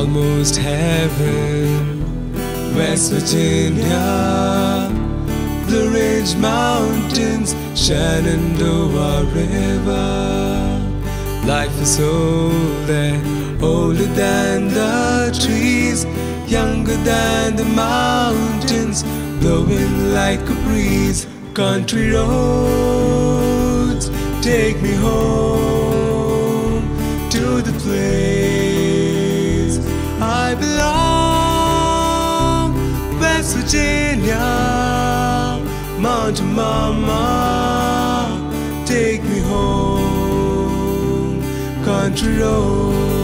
almost heaven. West Virginia, Blue Ridge Mountains, Shenandoah River. Life is older, older than the trees, younger than the mountains, blowing like a breeze. Country roads, take me home to the place I belong. West Virginia, Mountain Mama, take me home. Country roads.